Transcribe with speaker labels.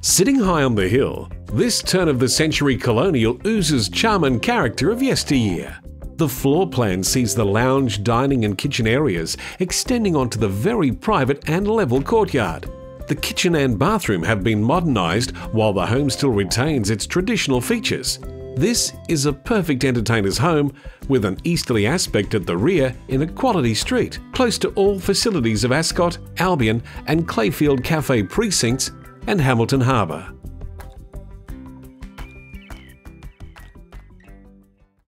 Speaker 1: Sitting high on the hill, this turn-of-the-century colonial oozes charm and character of yesteryear. The floor plan sees the lounge, dining and kitchen areas extending onto the very private and level courtyard. The kitchen and bathroom have been modernised while the home still retains its traditional features. This is a perfect entertainer's home with an easterly aspect at the rear in a quality street, close to all facilities of Ascot, Albion and Clayfield Cafe precincts and Hamilton Harbour.